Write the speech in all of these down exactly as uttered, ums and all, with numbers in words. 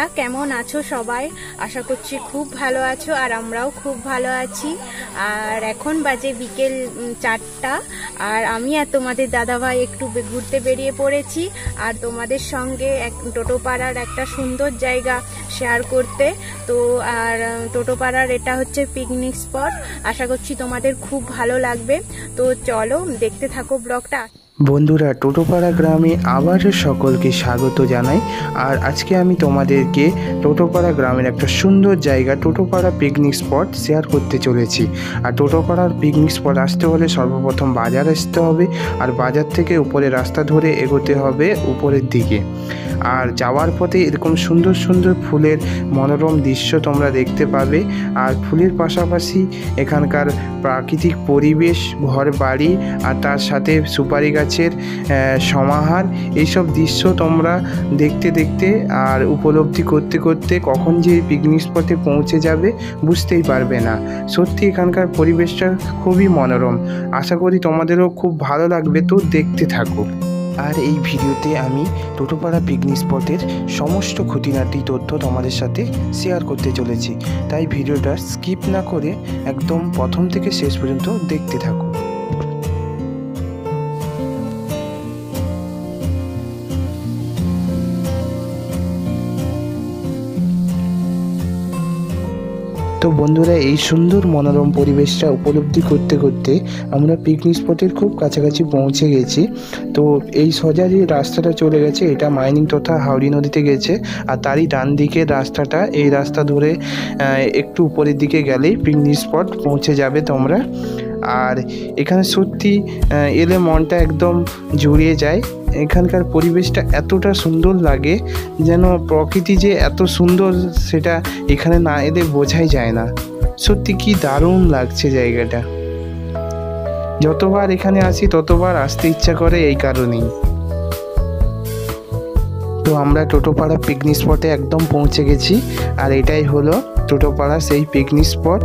কেমন আছো সবাই? আশা করছি খুব ভালো আছো আর আমরাও খুব ভালো আছি। আর এখন বাজে বিকেল চারটা আর আমি আর তোমাদের দাদাভাই একটু ঘুরতে বেরিয়ে পড়েছি আর তোমাদের সঙ্গে এক টোটোপাড়ার একটা সুন্দর জায়গা শেয়ার করতে। তো আর টোটোপাড়ার এটা হচ্ছে পিকনিক স্পট, আশা করছি তোমাদের খুব ভালো লাগবে। তো চলো দেখতে থাকো ব্লগটা। বন্ধুরা, টোটোপাড়া গ্রামে আবার সকলকে স্বাগত জানাই। আর আজকে আমি তোমাদেরকে টোটোপাড়া গ্রামের একটা সুন্দর জায়গা টোটোপাড়া পিকনিক স্পট শেয়ার করতে চলেছি। আর টোটোপাড়ার পিকনিক স্পট আসতে হলে সর্বপ্রথম বাজার আসতে হবে, আর বাজার থেকে উপরে রাস্তা ধরে এগোতে হবে উপরের দিকে। আর যাওয়ার পথে এরকম সুন্দর সুন্দর ফুলের মনোরম দৃশ্য তোমরা দেখতে পাবে। আর ফুলের পাশাপাশি এখানকার প্রাকৃতিক পরিবেশ, ঘর বাড়ি আর তার সাথে সুপারি গাছের সমাহার, এইসব দৃশ্য তোমরা দেখতে দেখতে আর উপলব্ধি করতে করতে কখন যে পিকনিক স্পটে পৌঁছে যাবে বুঝতেই পারবে না। সত্যি এখানকার পরিবেশটা খুবই মনোরম, আশা করি তোমাদেরও খুব ভালো লাগবে। তো দেখতে থাকো। আর এই ভিডিওতে আমি টোটোপাড়া পিকনিক স্পটের সমস্ত খুঁটিনাটি তথ্য তোমাদের সাথে শেয়ার করতে চলেছি, তাই ভিডিওটা স্কিপ না করে একদম প্রথম থেকে শেষ পর্যন্ত দেখতে থাকো। তো বন্ধুরা, এই সুন্দর মনোরম পরিবেশটা উপলব্ধি করতে করতে আমরা পিকনিক স্পটের খুব কাছাকাছি পৌঁছে গেছি। তো এই সোজা যে রাস্তাটা চলে গেছে এটা মাইনিং তথা হাওড়ি নদীতে গেছে, আর তারই ডান দিকের রাস্তাটা, এই রাস্তা ধরে একটু উপরের দিকে গেলেই পিকনিক স্পট পৌঁছে যাবে তোমরা। আর এখানে সত্যি এলে মনটা একদম জুড়িয়ে যায়। এখানকার পরিবেশটা এতটা সুন্দর লাগে, যেন প্রকৃতি যে এত সুন্দর সেটা এখানে না এলে বোঝাই যায় না। সত্যি কি দারুণ লাগছে জায়গাটা। যতবার এখানে আসি ততবার আসতে ইচ্ছা করে এই কারণেই। তো আমরা টোটোপাড়া পিকনিক স্পটে একদম পৌঁছে গেছি, আর এটাই হলো টোটোপাড়া সেই পিকনিক স্পট।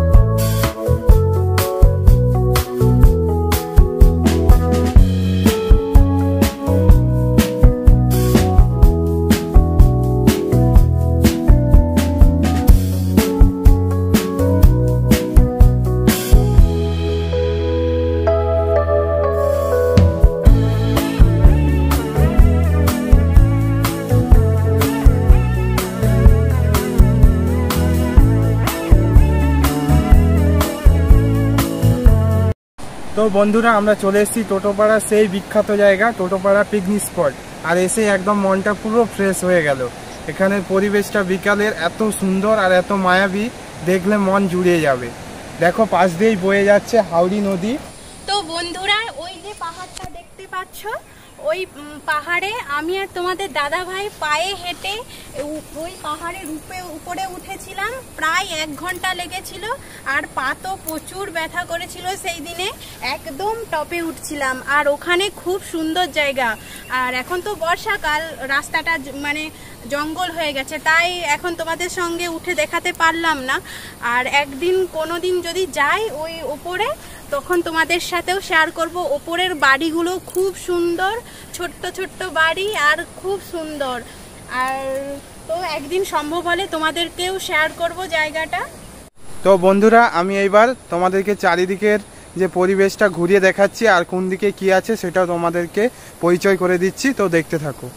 তো বন্ধুরা, আমরা চলে এসেছি টোটোপাড়া সেই বিখ্যাত জায়গা টোটোপাড়া পিকনিক স্পট। আর এসে একদম মনটা পুরো ফ্রেশ হয়ে গেল। এখানের পরিবেশটা বিকালের এত সুন্দর আর এত মায়াবী, দেখলে মন জুড়িয়ে যাবে। দেখো পাশ দিয়েই বয়ে যাচ্ছে হাওড়ি নদী। তো বন্ধুরা, ওই যে পাহাড়টা দেখতে পাচ্ছ, ওই পাহাড়ে আমি আর তোমাদের দাদা ভাই পায়ে হেঁটে ওই পাহাড়ের উপরে উপরে উঠেছিলাম। প্রায় এক ঘন্টা লেগেছিল, আর পা তো প্রচুর ব্যথা করেছিল সেই দিনে। একদম টপে উঠছিলাম, আর ওখানে খুব সুন্দর জায়গা। আর এখন তো বর্ষাকাল, রাস্তাটা মানে জঙ্গল হয়ে গেছে, তাই এখন তোমাদের সঙ্গে উঠে দেখাতে পারলাম না। আর একদিন কোনো দিন যদি যাই ওই উপরে, তখন তোমাদের সাথেও শেয়ার করব। ওপরের বাড়িগুলো খুব সুন্দর, ছোট্ট ছোট্ট বাড়ি আর খুব সুন্দর। আর তো একদিন সম্ভব হলে তোমাদেরকেও শেয়ার করব জায়গাটা। তো বন্ধুরা, আমি এইবার তোমাদেরকে চারিদিকের যে পরিবেশটা ঘুরিয়ে দেখাচ্ছি, আর কোন দিকে কি আছে সেটাও তোমাদেরকে পরিচয় করে দিচ্ছি। তো দেখতে থাকো।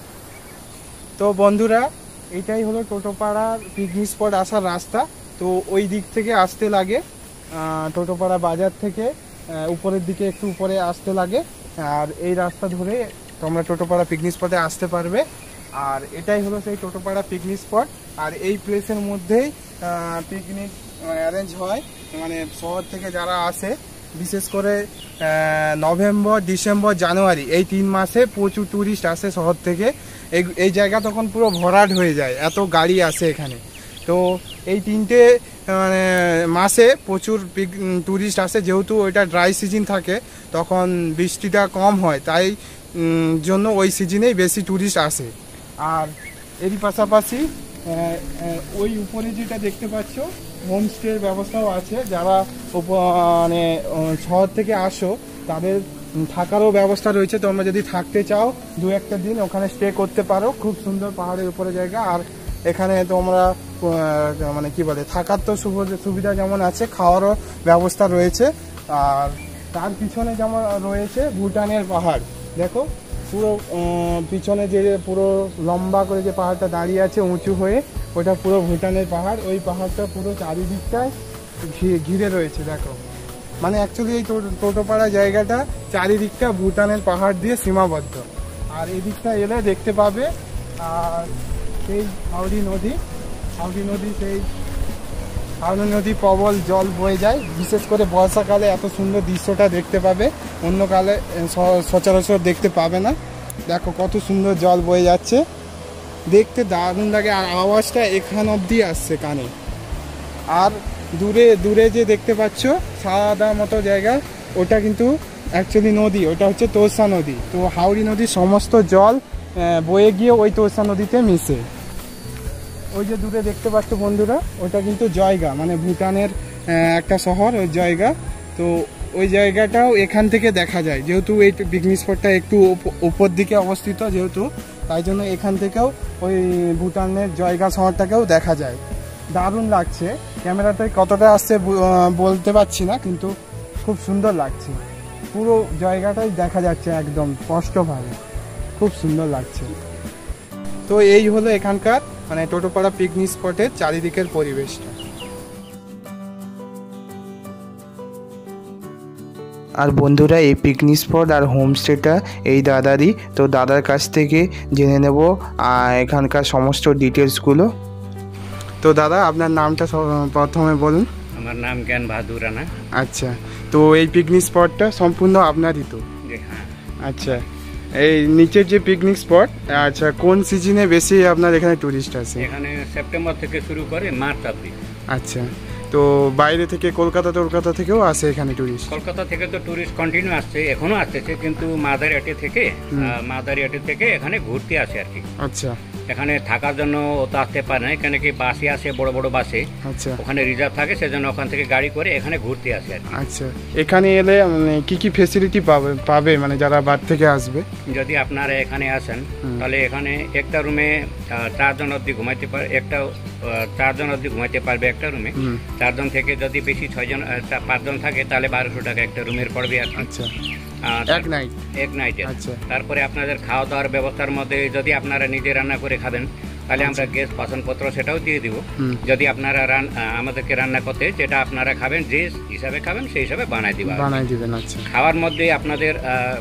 তো বন্ধুরা, এটাই হলো টোটোপাড়ার পিকনিক স্পট আসার রাস্তা। তো ওই দিক থেকে আসতে লাগে, টোটোপাড়া বাজার থেকে উপরের দিকে একটু উপরে আসতে লাগে, আর এই রাস্তা ধরে তোমরা টোটোপাড়া পিকনিক স্পটে আসতে পারবে। আর এটাই হলো সেই টোটোপাড়া পিকনিক স্পট। আর এই প্লেসের মধ্যেই পিকনিক অ্যারেঞ্জ হয়, মানে শহর থেকে যারা আসে, বিশেষ করে নভেম্বর, ডিসেম্বর, জানুয়ারি এই তিন মাসে প্রচুর ট্যুরিস্ট আসে শহর থেকে। এই এই জায়গা তখন পুরো ভরাট হয়ে যায়, এত গাড়ি আসে এখানে। তো এই তিনটে মানে মাসে প্রচুর ট্যুরিস্ট আসে, যেহেতু ওইটা ড্রাই সিজন থাকে, তখন বৃষ্টিটা কম হয়, তাই জন্য ওই সিজনেই বেশি ট্যুরিস্ট আসে। আর এরই পাশাপাশি ওই উপরে যেটা দেখতে পাচ্ছ, হোমস্টের ব্যবস্থাও আছে। যারা মানে শহর থেকে আসো তাদের থাকারও ব্যবস্থা রয়েছে। তোমরা যদি থাকতে চাও দু একটা দিন ওখানে স্টে করতে পারো। খুব সুন্দর পাহাড়ের উপরে জায়গা। আর এখানে তোমরা মানে কি বলে থাকার তো সুবিধা যেমন আছে, খাওয়ারও ব্যবস্থা রয়েছে। আর তার পিছনে যেমন রয়েছে ভুটানের পাহাড়, দেখো পুরো পিছনে যে পুরো লম্বা করে যে পাহাড়টা দাঁড়িয়ে আছে উঁচু হয়ে, ওটা পুরো ভুটানের পাহাড়। ওই পাহাড়টা পুরো চারিদিকটায় ঘিরে রয়েছে দেখো। মানে অ্যাকচুয়ালি এই টোটোপাড়া জায়গাটা চারিদিকটা ভুটানের পাহাড় দিয়ে সীমাবদ্ধ। আর এদিকটা এলে দেখতে পাবে আর সেই হাওড়ি নদী, হাওড়ি নদী সেই হাওড়ি নদী প্রবল জল বয়ে যায়। বিশেষ করে বর্ষাকালে এত সুন্দর দৃশ্যটা দেখতে পাবে, অন্য কালে সচরাচর দেখতে পাবে না। দেখো কত সুন্দর জল বয়ে যাচ্ছে, দেখতে দারুণ লাগে। আর আওয়াজটা এখান অবধি আসছে কানে। আর দূরে দূরে যে দেখতে পাচ্ছ সাদা মতো জায়গা, ওটা কিন্তু অ্যাকচুয়ালি নদী, ওটা হচ্ছে তোরসা নদী। তো হাওড়ি নদীর সমস্ত জল বয়ে গিয়ে ওই তোরসা নদীতে মিশে। ওই যে দূরে দেখতে পাচ্ছ বন্ধুরা, ওটা কিন্তু জয়গা, মানে ভুটানের একটা শহর, ওই জয়গা। তো ওই জায়গাটাও এখান থেকে দেখা যায়, যেহেতু এই পিকনিক স্পটটা একটু উপর দিকে অবস্থিত যেহেতু, তাই জন্য এখান থেকেও ওই ভুটানের জয়গা শহরটাকেও দেখা যায়। দারুণ লাগছে, ক্যামেরাতে কতটা আসছে বলতে পারছি না, কিন্তু খুব সুন্দর লাগছে। পুরো জায়গাটাই দেখা যাচ্ছে একদম স্পষ্টভাবে, খুব সুন্দর লাগছে। তো এই হলো এখানকার মানে টোটোপাড়া পিকনিক স্পটের চারিদিকের পরিবেশটা। আর বন্ধুরা এই পিকনিক স্পট আর হোমস্টেটা এই দাদারই। তো দাদার কাছ থেকে জেনে নেব এখানকার সমস্ত ডিটেলসগুলো। তো দাদা আপনার নামটা প্রথমে বলুন। আমার নাম জ্ঞান বাহাদুর রানা। আচ্ছা, তো এই পিকনিক স্পটটা সম্পূর্ণ আপনারই তো? হ্যাঁ। আচ্ছা, এই নিচের যে পিকনিক স্পট, আচ্ছা কোন সিজনে বেশি আপনার এখানে টুরিস্ট আসে? এখানে সেপ্টেম্বর থেকে শুরু করে মার্চ অবধি। আচ্ছা, তো বাইরে থেকে কলকাতা কলকাতা থেকেও আসে এখানে টুরিস্ট? কলকাতা থেকে তো টুরিস্ট কন্টিনিউ আসছে, এখনো আসতেছে, কিন্তু মাদারিহাটে থেকে মাদারিহাটে থেকে এখানে ঘুরতে আসে আর কি। আচ্ছা, এখানে থাকার জন্য তো আসতে পারে না, এখানে কি বাসে আসে, বড় বড় বাসে। আচ্ছা, ওখানে রিজার্ভ থাকে, সেজন্য ওখান থেকে গাড়ি করে এখানে ঘুরতে আসে আর কি। আচ্ছা, এখানে এলে মানে কি কি ফেসিলিটি পাবে পাবে মানে যারা বাইরে থেকে আসবে? যদি আপনারা এখানে আসেন তাহলে এখানে একটা রুমে চারজন অবধি ঘুমাইতে পারে, একটা চারজন অবধি ঘুমাইতে পারবে একটা রুমে। চারজন থেকে যদি বেশি ছয়জন পাঁচজন থাকে তাহলে বারোশো টাকা একটা রুমের পড়বে আর। আচ্ছা, এক নাইট এক নাইটে। আচ্ছা, তারপরে আপনাদের খাওয়া দাওয়ার ব্যবস্থার মধ্যে যদি আপনারা নিজে রান্না করে খাবেন তাহলে আমরা গ্যাস বাসনপত্র সেটাও দিয়ে দিব। যদি আপনারা আমাদেরকে রান্না করতে যেটা আপনারা খাবেন, যে হিসাবে খাবেন সেই হিসাবে বানাই দিবা বানাই দিবেন। আচ্ছা, খাওয়ার মধ্যে আপনাদের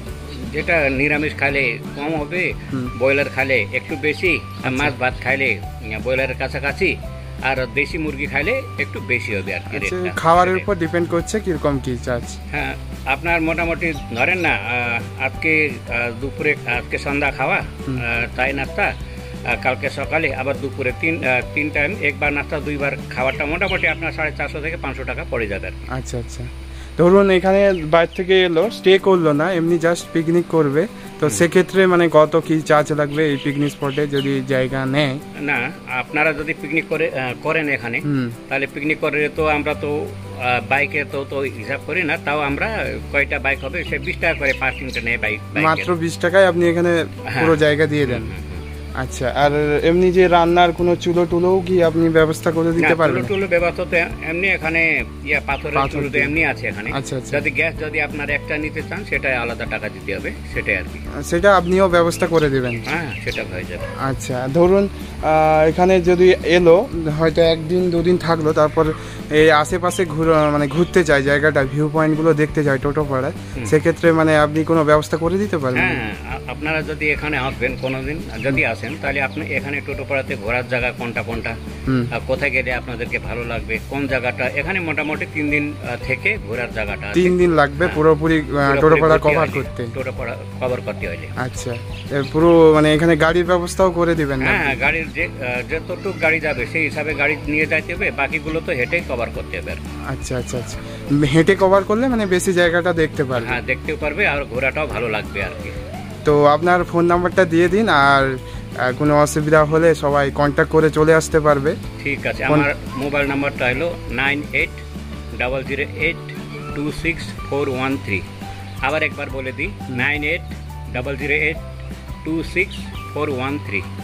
যেটা নিরামিষ খাইলে কম হবে, ব্রয়লার খাইলে একটু বেশি, মাছ ভাত খাইলে ব্রয়লারের কাছাকাছি, আর দেশি মুরগি খাইলে একটু বেশি হবে আর কি। খাওয়ারের উপর ডিপেন্ড করছে কিরকম কি চার্জ। হ্যাঁ, আপনার মোটামুটি ধরেন না আজকে দুপুরে আজকে সন্ধ্যা খাওয়া, তাই নাস্তা, কালকে সকালে আবার দুপুরে তিন তিন টাইম, একবার নাস্তা দুইবার খাওয়াটা মোটামুটি আপনার সাড়ে চারশো থেকে পাঁচশো টাকা পড়ে যাবে। আচ্ছা আচ্ছা, ধরুন এখানে বাইরে থেকে এলো, স্টে করলো না, এমনি জাস্ট পিকনিক করবে, তো সেক্ষেত্রে মানে কত কি চার্জ লাগবে এই পিকনিক স্পটে যদি জায়গা নেয়? না, আপনারা যদি পিকনিক করে করেন এখানে, তাহলে পিকনিক করে তো আমরা তো বাইকে তো তো হিসাব করি না, তাও আমরা কয়টা বাইক হবে সে বিশ টাকা করে পার্কিংটা নেই বাইক, মাত্র বিশ টাকায় আপনি এখানে পুরো জায়গা দিয়ে দেন। আচ্ছা, আর এমনি যে রান্নার কোনো চুলো টুলোও কি আপনি ব্যবস্থা করে দিতে পারবেন? চুলো ব্যবস্থা তো এমনি এখানে ইয়া পাথরের চুলো তো এমনি আছে এখানে। আচ্ছা আচ্ছা, যদি গ্যাস যদি আপনার একটা নিতে চান সেটা আলাদা টাকা দিতে হবে, সেটাই আর কি। সেটা আপনিও ব্যবস্থা করে দেবেন? হ্যাঁ, সেটা হয়ে যাবে। আচ্ছা, ধরুন এখানে যদি এলো, হয়তো একদিন দুদিন থাকলো, তারপর এই আশেপাশে মানে ঘুরতে চাই, জায়গাটা ভিউ পয়েন্টগুলো দেখতে চাই টোটোপাড়ায়, সেক্ষেত্রে মানে আপনি কোনো ব্যবস্থা করে দিতে পারবেন? হ্যাঁ, আপনারা যদি এখানে আসবেন কোনোদিন, যদি আসেন তাহলে আপনি এখানে টোটোপাড়াতে ঘোরার জায়গা কোনটা কোনটা, কোথায় গেলে আপনাদেরকে ভালো লাগবে, কোন জায়গাটা, এখানে মোটামুটি তিন দিন থেকে ঘোরার জায়গাটা তিন দিন লাগবে পুরোপুরি টোটোপাড়া কভার করতে, টোটোপাড়া কভার করতে হলে। আচ্ছা, পুরো মানে এখানে গাড়ির ব্যবস্থাও করে দিবেন? হ্যাঁ, গাড়ির যে যতটুকু গাড়ি যাবে সেই হিসাবে গাড়ি নিয়ে যাইতে হবে, বাকিগুলো তো হেঁটেই কভার করতে হবে। আচ্ছা আচ্ছা আচ্ছা, হেঁটে কভার করলে মানে বেশি জায়গাটা দেখতে পারবে? হ্যাঁ, দেখতেও পারবে আর ঘোরাটাও ভালো লাগবে আর কি। তো আপনার ফোন নাম্বারটা দিয়ে দিন, আর কোনো অসুবিধা হলে সবাই কন্ট্যাক্ট করে চলে আসতে পারবে। ঠিক আছে, আমার মোবাইল নাম্বারটা হলো nine eight double zero eight two six four one three. আবার একবার বলে দিই, nine eight double zero eight two six four one three.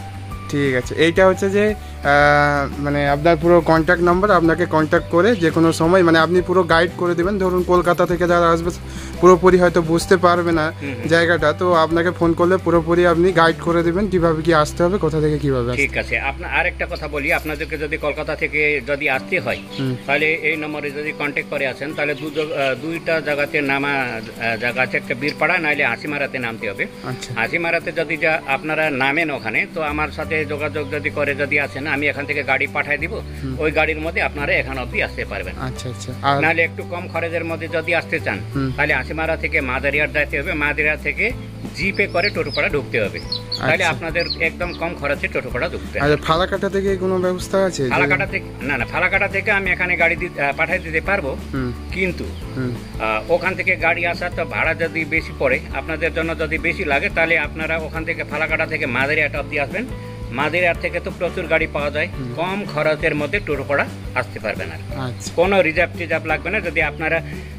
ঠিক আছে, এইটা হচ্ছে যে মানে আপনার পুরো কন্ট্যাক্ট নাম্বার, আপনাকে কন্ট্যাক্ট করে যে কোনো সময় মানে আপনি পুরো গাইড করে দেবেন। ধরুন কলকাতা থেকে যারা আসবে পুরোপুরি হয়তো বুঝতে পারবে না জায়গাটা, তো আপনাকে ফোন করলে পুরোপুরি আপনি গাইড করে দেবেন কিভাবে কি আসতে হবে, কোথা থেকে কিভাবে। ঠিক আছে, আপনার আরেকটা কথা বলি, আপনাদেরকে যদি কলকাতা থেকে যদি আসতে হয় তাহলে এই নম্বরে যদি কন্ট্যাক্ট করে আসেন তাহলে দুইটা জায়গাতে নামা জায়গা আছে, একটা বীরপাড়া নাইলে হাসিমারাতে নামতে হবে। হাসিমারাতে যদি যা আপনারা নামেন ওখানে, তো আমার সাথে যোগাযোগ যদি করে যদি আসেন, আমি এখান থেকে গাড়ি পাঠিয়ে দিব, ওই গাড়ির মধ্যে আপনারা এখান অব্দি আসতে পারবেন। আচ্ছা আচ্ছা। নাহলে একটু কম খরচের মধ্যে যদি আসতে চান তাহলে হাসিমারা থেকে মাদারিহাট যাইতে হবে, মাদারিহাট থেকে জিপে করে টোটোপাড়া ঢুকতে হবে, তাহলে আপনাদের একদম কম খরচে টোটোপাড়া ঢুকতে হবে। আচ্ছা, ফালাকাটা থেকে কোনো ব্যবস্থা আছে? ফালাকাটা থেকে না না, ফালাকাটা থেকে আমি এখানে গাড়ি পাঠিয়ে দিতে পারবো, কিন্তু ওখান থেকে গাড়ি আসার তো ভাড়া যদি বেশি পড়ে, আপনাদের জন্য যদি বেশি লাগে, তাহলে আপনারা ওখান থেকে ফালাকাটা থেকে মাদারিহাট অব্দি আসবেন। মাদারিহাট থেকে তো প্রচুর গাড়ি পাওয়া যায়, কম খরচের মধ্যে টোটোপাড়া আসতে পারবেন। আর কোনো রিজার্ভ টিজার্ভ লাগবে না। যদি আপনারা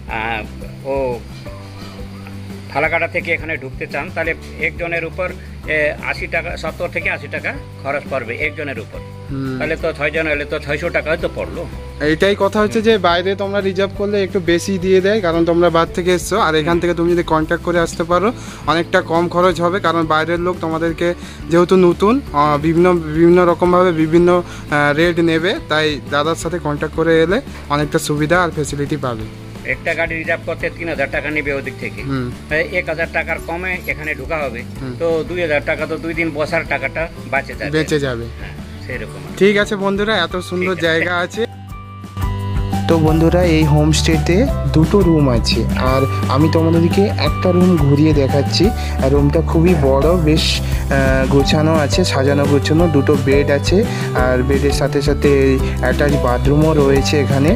ও ফালাকাটা থেকে এখানে ঢুকতে চান তাহলে একজনের উপর আশি টাকা সত্তর থেকে আশি টাকা খরচ পড়বে একজনের উপর, তাহলে তো ছয় জন হলে তো ছয়শো টাকা হয়তো পড়লো। এইটাই কথা হচ্ছে যে বাইরে তোমরা রিজার্ভ করলে একটু বেশি দিয়ে দেয়, কারণ তোমরা বাইরে থেকে এসছো, আর এখান থেকে তুমি যদি কন্ট্যাক্ট করে আসতে পারো অনেকটা কম খরচ হবে, কারণ বাইরের লোক তোমাদেরকে যেহেতু নতুন বিভিন্ন বিভিন্ন রকমভাবে বিভিন্ন রেট নেবে, তাই দাদার সাথে কন্ট্যাক্ট করে এলে অনেকটা সুবিধা আর ফেসিলিটি পাবে। একটা গাড়ি রিজার্ভ করতে তিন হাজার টাকা নেবে ওদিক থেকে, এক হাজার টাকার কমে এখানে ঢোকা হবে, তো দুই হাজার টাকা তো দুই দিন বসার টাকাটা বাঁচে যাবে বেঁচে যাবে। সেরকম। ঠিক আছে বন্ধুরা, এত সুন্দর জায়গা আছে। তো বন্ধুরা, এই হোমস্টেতে দুটো রুম আছে, আর আমি তোমাদেরকে একটা রুম ঘুরিয়ে দেখাচ্ছি। আর রুমটা খুবই বড়, বেশ গোছানো আছে, সাজানো গোছানো, দুটো বেড আছে, আর বেডের সাথে সাথে অ্যাটাচ বাথরুমও রয়েছে এখানে।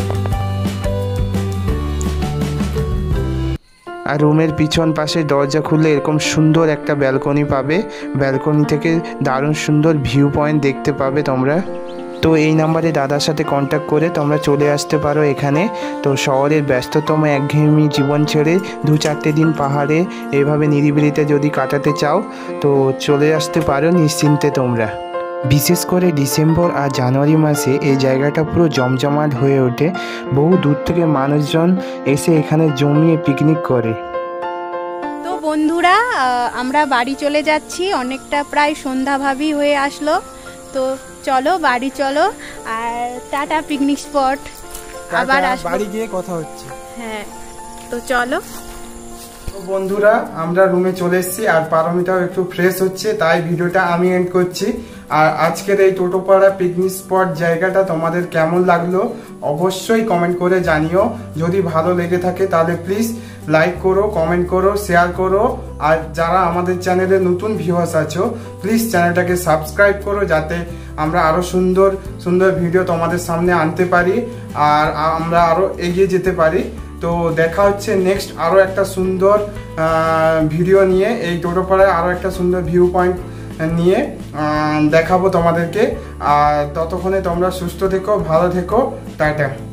আর রুমের পিছন পাশে দরজা খুললে এরকম সুন্দর একটা ব্যালকনি পাবে, ব্যালকনি থেকে দারুণ সুন্দর ভিউ পয়েন্ট দেখতে পাবে তোমরা। তো এই নাম্বারে দাদার সাথে কন্ট্যাক্ট করে তোমরা চলে আসতে পারো এখানে। তো শহরের ব্যস্ততম একঘেয়েমি জীবন ছেড়ে দু চারটে দিন পাহাড়ে এভাবে নিরিবিলিতে যদি কাটাতে চাও তো চলে আসতে পারো নিশ্চিন্তে তোমরা। বিশেষ করে ডিসেম্বর আর জানুয়ারি মাসে এই জায়গাটা পুরো জমজমাট হয়ে ওঠে, বহু দূর থেকে মানুষজন এসে এখানে জমিয়ে পিকনিক করে। তো বন্ধুরা, আমরা বাড়ি চলে যাচ্ছি, অনেকটা প্রায় সন্ধ্যাভাবী হয়ে আসলো, তো চলো বাড়ি চলো, আর টাটা পিকনিক স্পট, আবার বাড়ি গিয়ে কথা হচ্ছে। হ্যাঁ, তো চলো। তো বন্ধুরা, আমরা রুমে চলে এসেছি, আর পারমিতাও একটু ফ্রেশ হচ্ছে, তাই ভিডিওটা আমি এন্ড করছি। আর আজকের এই টোটোপাড়া পিকনিক স্পট জায়গাটা তোমাদের কেমন লাগলো অবশ্যই কমেন্ট করে জানিও। যদি ভালো লেগে থাকে তাহলে প্লিজ লাইক করো, কমেন্ট করো, শেয়ার করো, আর যারা আমাদের চ্যানেলে নতুন ভিউয়ার্স আছো প্লিজ চ্যানেলটাকে সাবস্ক্রাইব করো, যাতে আমরা আরো সুন্দর সুন্দর ভিডিও তোমাদের সামনে আনতে পারি আর আমরা আরো এগিয়ে যেতে পারি। তো দেখা হচ্ছে নেক্সট আরো একটা সুন্দর ভিডিও নিয়ে, এই টোটোপাড়ায় আরো একটা সুন্দর ভিউ পয়েন্ট নিয়ে দেখাবো তোমাদেরকে। আর ততক্ষণে তোমরা সুস্থ থেকো, ভালো থেকো, টাটা।